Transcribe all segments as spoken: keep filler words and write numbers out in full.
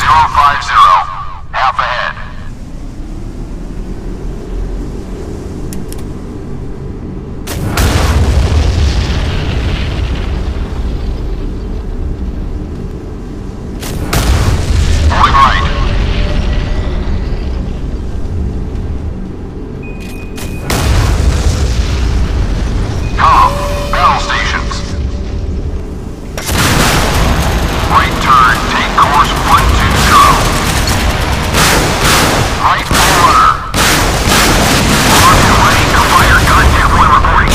zero five zero, half ahead. Holding right. Com, battle stations. Right turn, take course one two zero. Right full runner. Locked and ready to fire. Contact one reporting.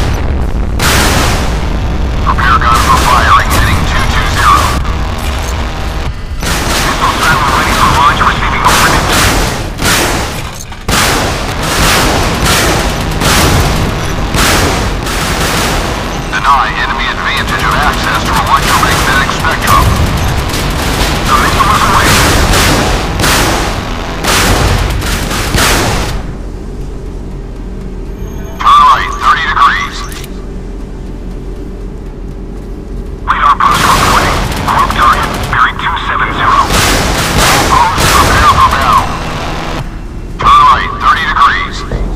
Prepare gun for firing, heading two two zero. Missile silo ready for launch, receiving coordinates. Deny enemy advantage of access to electromagnetic spectrum. The missile is away. Turn right, thirty degrees. Radar post reporting. Group target, bearing two seven zero. All posts, prepare for battle. Turn right, thirty degrees.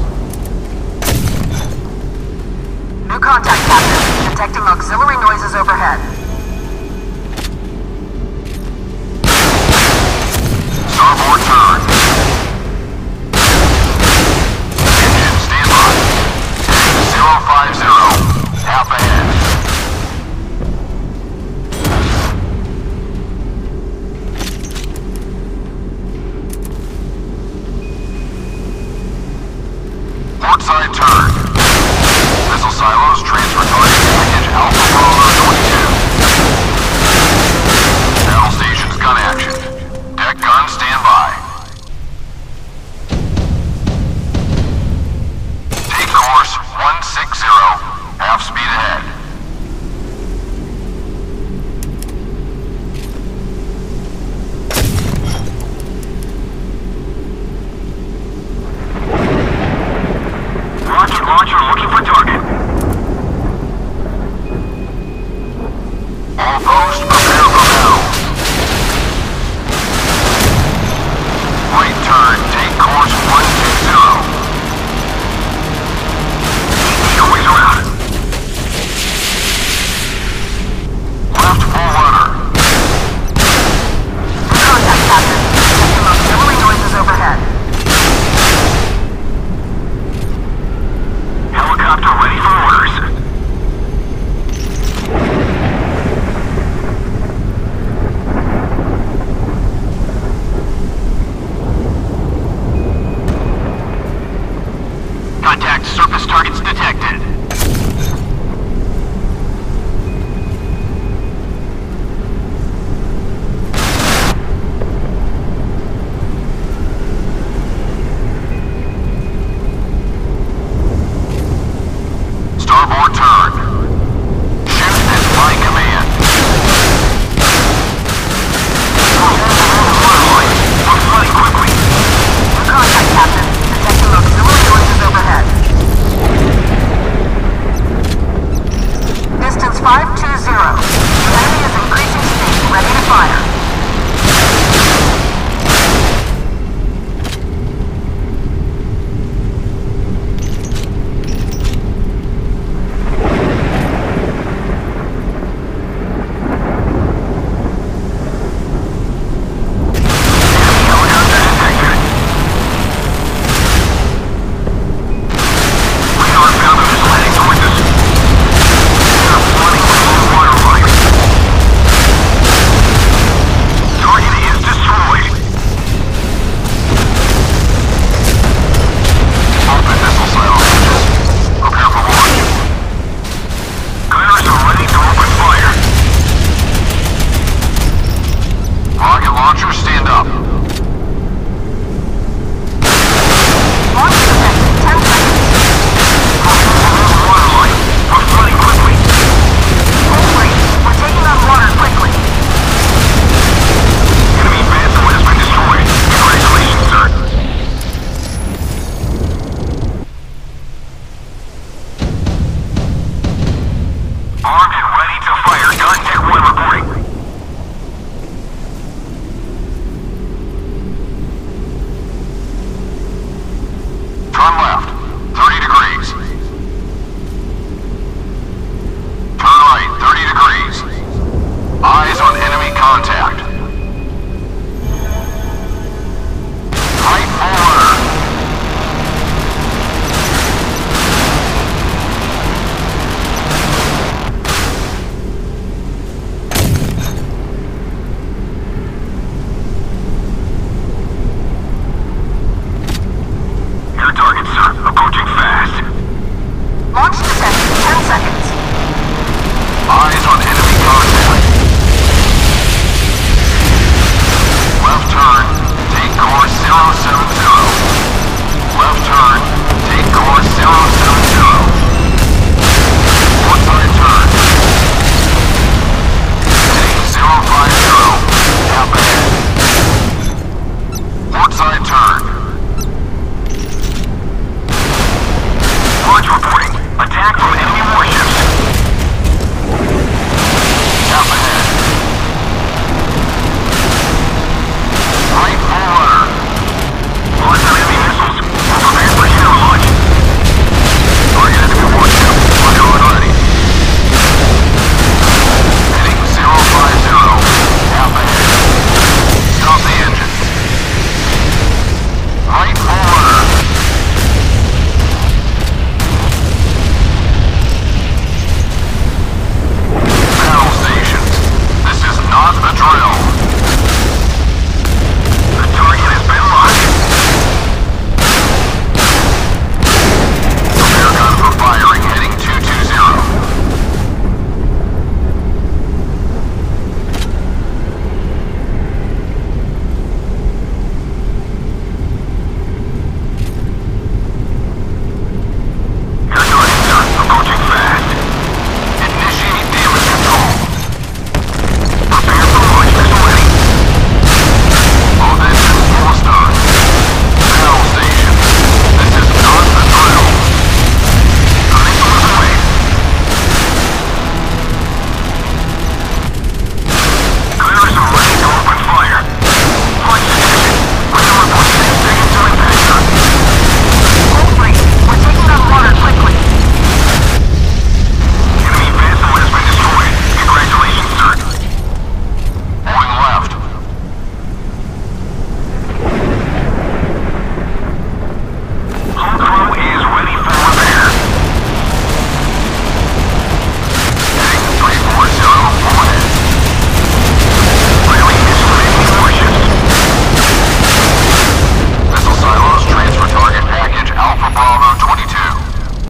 New contact, Captain. Detecting auxiliary noises overhead. Starboard turn. Engine standby. Heading zero five zero. Half ahead. Port side turn. Missile silos transfer target package Alpha Bravo twenty-two. Battle stations gun action. Deck gun standby. Take course one six zero. Half speed ahead. Rocket launcher looking for target. All posts prepare.